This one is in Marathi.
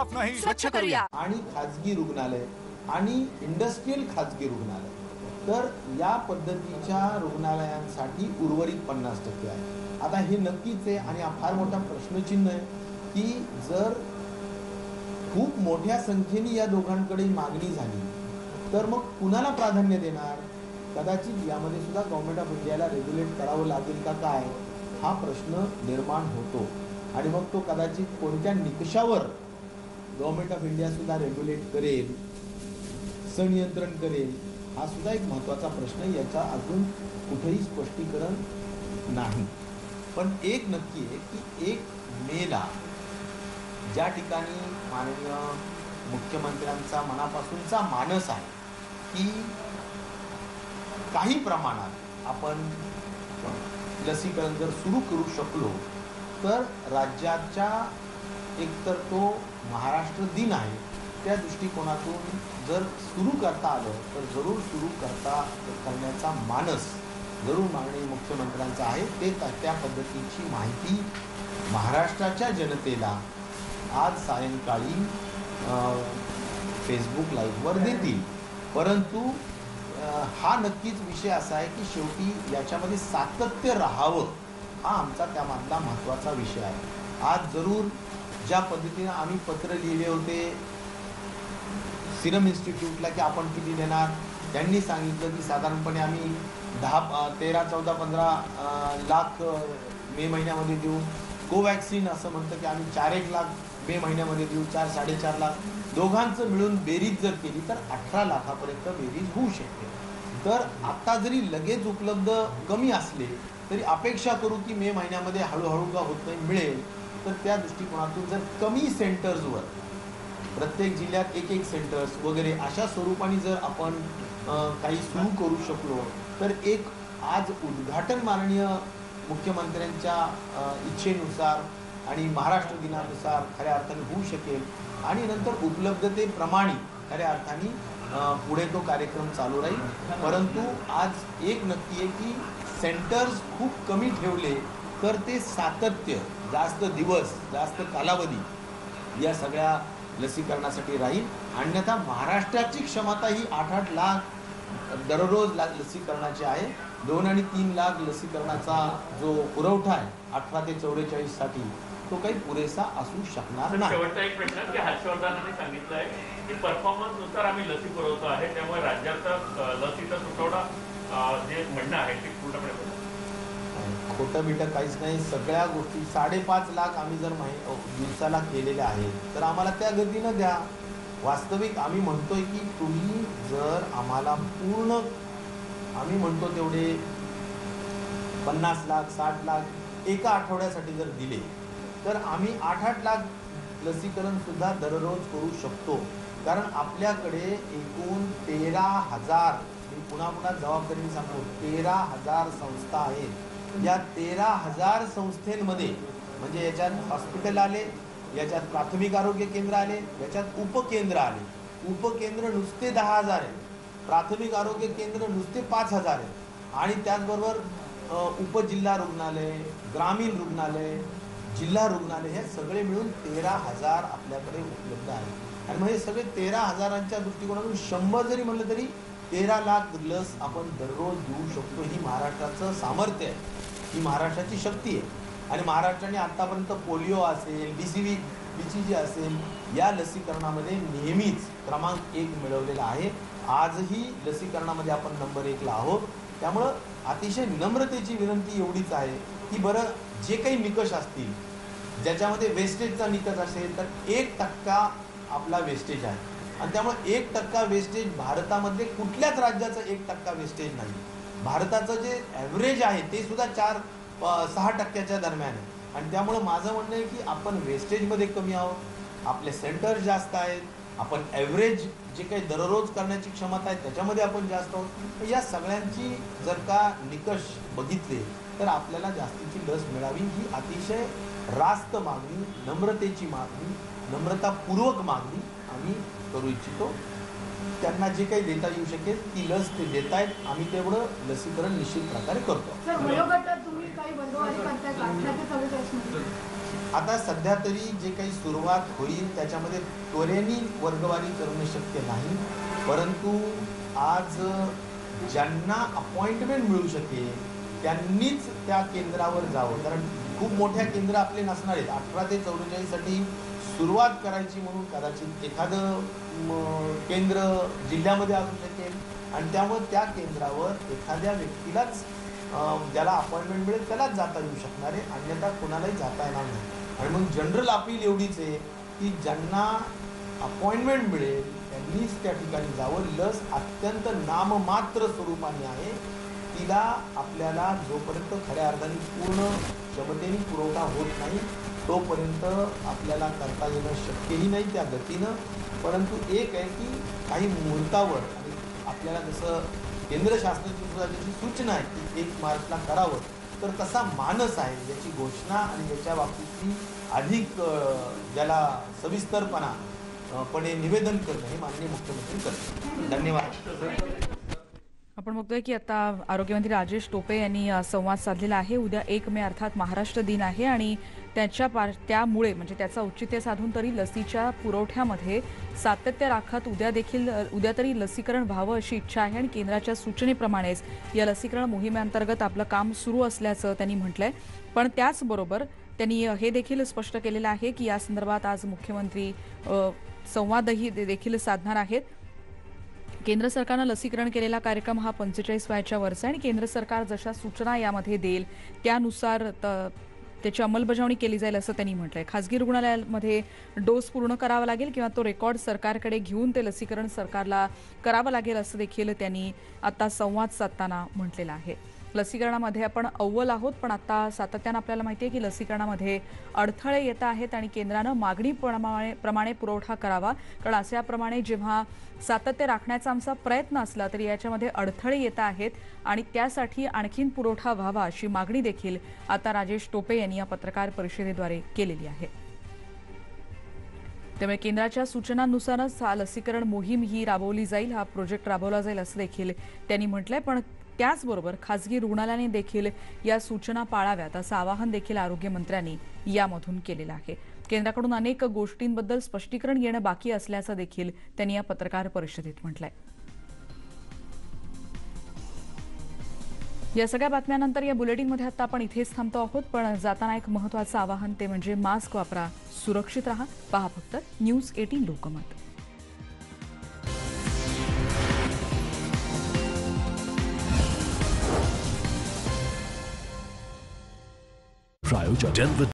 ऑफ नाही स्वच्छ करूया. आणि खाजगी रुग्णालय आणि इंडस्ट्रियल खाजगी रुग्णालय, तर या पद्धतीच्या रुग्णालयांसाठी उर्वरित 50% आहे. आता हे नक्कीच आहे आणि हा फार मोठा प्रश्नचिन्ह आहे की जर खूप मोठ्या संख्येने या दोघांकडे मागणी झाली तर मग कुणाला प्राधान्य देणार? कदाचित यामध्ये सुद्धा गव्हर्नमेंट ऑफ इंडियाला रेग्युलेट करावं लागेल का काय, हा प्रश्न निर्माण होतो. आणि मग तो कदाचित कोणत्या निकषावर गव्हर्नमेंट ऑफ इंडिया सुद्धा रेग्युलेट करेल, संनियंत्रण करेल, हा सुद्धा एक महत्त्वाचा प्रश्न. याचा अजून कुठेही स्पष्टीकरण नाही. पण एक नक्की आहे की 1 मेला ज्या ठिकाणी माननीय मुख्यमंत्र्यांचा मनापासूनचा मानस आहे की काही प्रमाणात आपण लसीकरण जर सुरू करू शकलो तर राज्याच्या, एकतर तो महाराष्ट्र दिन आहे त्या दृष्टिकोनातून जर सुरू करता आलं तर जरूर सुरू करण्याचा मानस जरूर माननीय मुख्यमंत्र्यांचा आहे. ते त्या पद्धतीची माहिती महाराष्ट्राच्या जनतेला आज सायंकाळी फेसबुक लाईव्हवर देतील. परंतु हा नक्कीच विषय असा आहे की शेवटी याच्यामध्ये सातत्य राहावं, हा आमचा त्यामधला महत्त्वाचा विषय आहे. आज जरूर ज्या पद्धतीने आम्ही पत्र लिहिले होते सिरम इन्स्टिट्यूटला की आपण किती देणार, त्यांनी सांगितलं की साधारणपणे आम्ही 13, 14, 15 लाख मे महिन्यामध्ये देऊ. कोवॅक्सिन असं म्हणतं की आम्ही 4-1 लाख मे महिन्यामध्ये देऊ, 4-4.5 लाख. दोघांचं मिळून बेरीज जर केली तर 18 लाखापर्यंत बेरीज होऊ शकते. तर आता जरी लगेच उपलब्ध कमी असले तरी अपेक्षा करू की मे महिन्यामध्ये हळूहळू का होत नाही मिळेल. तर त्या दृष्टिकोनातून जर कमी सेंटर्सवर प्रत्येक जिल्ह्यात 1-1 सेंटर्स वगैरे अशा स्वरूपाने जर आपण काही सुरू करू शकलो तर एक आज उद्घाटन माननीय मुख्यमंत्र्यांच्या इच्छेनुसार आणि महाराष्ट्र दिनानुसार खऱ्या अर्थाने होऊ शकेल आणि नंतर उपलब्धतेप्रमाणे खऱ्या अर्थाने पुढे तो कार्यक्रम चालू राहील. परंतु आज एक नक्की आहे की सेंटर्स खूप कमी ठेवले तर ते सातत्य जास्त दिवस जास्त कालावधी या सगळ्या लसीकरणासाठी राहील. अन्यथा महाराष्ट्राची क्षमता ही 8-8 लाख दररोज लसीकरणाची आहे. 2 आणि 3 लाख लसीकरणाचा जो पुरवठा आहे 18 ते 44 साठी तो काही पुरेसा असू शकणार नाही. शेवटचा एक प्रश्न की हर्षवर्धनांनी सांगितलंय की परफॉर्मन्स नुसार आम्ही लसी पुरवतो आहे, त्यामुळे राज्याचा लसीचा तुटवडा जे म्हणणं आहे ते पूर्णपणे खोटं बिटं काहीच नाही. सगळ्या गोष्टी 5.5 लाख आम्ही जर दिवसाला केलेल्या आहेत तर आम्हाला त्या गतीनं द्या. वास्तविक आम्ही म्हणतोय की तुम्ही जर आम्हाला पूर्ण आम्ही म्हणतो तेवढे 50 लाख 60 लाख एका आठवड्यासाठी जर दिले तर आम्ही 8-8 लाख लसीकरण सुद्धा दररोज करू शकतो. कारण आपल्याकडे एकूण 13,000, मी पुन्हा जबाबदारीने सांगतो, 13,000 संस्था आहेत. या 13,000 संस्थेमध्ये म्हणजे याच्यात हॉस्पिटल आले, याच्यात प्राथमिक आरोग्य केंद्र आले, याच्यात उपकेंद्र आले. उपकेंद्र नुसते 10,000 आहेत, प्राथमिक आरोग्य केंद्र नुसते 5,000 आहेत आणि त्याचबरोबर उपजिल्हा रुग्णालय, ग्रामीण रुग्णालय, जिल्हा रुग्णालय हे सगळे मिळून 13,000 आपल्याकडे उपलब्ध आहेत. आणि मग हे सगळे 13,000च्या दृष्टिकोनातून 100 जरी म्हणलं तरी 13 लाख लस आपण दररोज देऊ शकतो. ही महाराष्ट्राचं सामर्थ्य आहे, ही महाराष्ट्राची शक्ती आहे. आणि महाराष्ट्राने आतापर्यंत पोलिओ असेल, BCG असेल या लसीकरणामध्ये नेहमीच क्रमांक 1 मिळवलेला आहे. आजही लसीकरणामध्ये आपण नंबर 1ला आहोत. त्यामुळं अतिशय नम्रतेची विनंती एवढीच आहे की बरं जे काही निकष असतील ज्याच्यामध्ये वेस्टेजचा निकष असेल तर 1% आपला वेस्टेज आहे आणि त्यामुळे 1% वेस्टेज भारतामध्ये कुठल्याच राज्याचं 1% वेस्टेज नाही. भारताचं जे ॲव्हरेज आहे ते सुद्धा 4-6% दरम्यान आहे. आणि त्यामुळं माझं म्हणणं आहे की आपण वेस्टेजमध्ये कमी आहोत, आपले सेंटर्स जास्त आहेत, आपण ॲव्हरेज जे काही दररोज करण्याची क्षमता आहे त्याच्यामध्ये आपण जास्त आहोत. या सगळ्यांची जर का निकष बघितले तर आपल्याला जास्तीची लस मिळावी ही अतिशय रास्त मागणी, नम्रतेची मागणी, नम्रतापूर्वक मागणी आम्ही करू इच्छितो. त्यांना जे काही देता येऊ शकेल ती लस ते देत आहेत. आम्ही तेवढं लसीकरण निश्चित प्रकारे करतो. आता सध्या तरी जे काही सुरुवात होईल त्याच्यामध्ये त्वरेने वर्गवारी करणं शक्य नाही, परंतु आज ज्यांना अपॉइंटमेंट मिळू शकेल त्यांनीच त्या केंद्रावर जावं. कारण खूप मोठ्या केंद्र आपले नसणार आहेत. 18 ते 44साठी सुरुवात करायची म्हणून कदाचित एखादं केंद्र जिल्ह्यामध्ये असू शकेल आणि त्यामुळे त्या केंद्रावर एखाद्या व्यक्तीलाच ज्याला अपॉइंटमेंट मिळेल त्यालाच जाता येऊ शकणार आहे, अन्यथा कोणालाही जाता येणार नाही. आणि मग जनरल अपील एवढीच आहे की ज्यांना अपॉइंटमेंट मिळेल त्यांनीच त्या ठिकाणी जावं. लस अत्यंत नाममात्र स्वरूपाने आहे, तिला आपल्याला जोपर्यंत खऱ्या अर्थाने पूर्ण क्षमतेने पुरवठा होत नाही तोपर्यंत आपल्याला करता येणं शक्यही नाही त्या गतीनं. परंतु एक आहे की काही मुहूर्तावर आणि आपल्याला जसं केंद्र शासनाची सुद्धा त्याची सूचना आहे की 1 मार्चला करावं, तर तसा मानस आहे ज्याची घोषणा आणि ज्याच्या बाबतीतली अधिक ज्याला सविस्तरपणा पणे निवेदन करणं हे माननीय मुख्यमंत्री करतात. धन्यवाद. आपण बघतोय की आता आरोग्यमंत्री राजेश टोपे यांनी संवाद साधलेला आहे. उद्या 1 मे अर्थात महाराष्ट्र दिन आहे आणि त्यामुळे म्हणजे त्याचा औचित्य साधून तरी लसीच्या पुरवठ्यामध्ये सातत्य राखत उद्या तरी लसीकरण व्हावं अशी इच्छा आहे आणि केंद्राच्या सूचनेप्रमाणेच या लसीकरण मोहिमेअंतर्गत आपलं काम सुरू असल्याचं त्यांनी म्हटलंय. पण त्याचबरोबर त्यांनी हे देखील स्पष्ट केलेलं आहे की या संदर्भात आज मुख्यमंत्री संवादही देखील साधणार आहेत. केंद्र सरकारनं लसीकरण केलेला कार्यक्रम हा 45 वयाच्या वरचा आणि केंद्र सरकार जशा सूचना यामध्ये देईल त्यानुसार त्याची अंमलबजावणी केली जाईल असं त्यांनी म्हटलंय. खासगी रुग्णालयामध्ये डोस पूर्ण करावा लागेल किंवा तो रेकॉर्ड सरकारकडे घेऊन ते लसीकरण सरकारला करावं लागेल असं देखील त्यांनी आता संवाद साधताना म्हटलेलं आहे. लसीकरणामध्ये आपण अव्वल आहोत, पण आता सातत्यानं आपल्याला माहिती आहे की लसीकरणामध्ये अडथळे येत आहेत आणि केंद्रानं मागणीप्रमाणे पुरवठा करावा. कारण अशाप्रमाणे जेव्हा सातत्य राखण्याचा आमचा प्रयत्न असला तरी याच्यामध्ये अडथळे येत आहेत आणि त्यासाठी आणखीन पुरवठा व्हावा अशी मागणी देखील आता राजेश टोपे यांनी या पत्रकार परिषदेद्वारे केलेली आहे. त्यामुळे केंद्राच्या सूचनांनुसारच हा लसीकरण मोहीम ही राबवली जाईल, हा प्रोजेक्ट राबवला जाईल असं देखील त्यांनी म्हटलंय. पण त्याचबरोबर खासगी रुग्णालयाने देखील या सूचना पाळाव्यात असं आवाहन देखील आरोग्यमंत्र्यांनी यामधून केलेलं आहे. केंद्राकडून अनेक गोष्टींबद्दल स्पष्टीकरण येणं बाकी असल्याचं देखील त्यांनी या पत्रकार परिषदेत म्हटलंय. या सगळ्या बातम्यांनंतर या बुलेटिनमध्ये आता आपण इथेच थांबतो आहोत, पण जाताना एक महत्त्वाचं आवाहन ते म्हणजे मास्क वापरा, सुरक्षित राहा. पहा फक्त न्यूज 18 लोकमत. प्रायोजक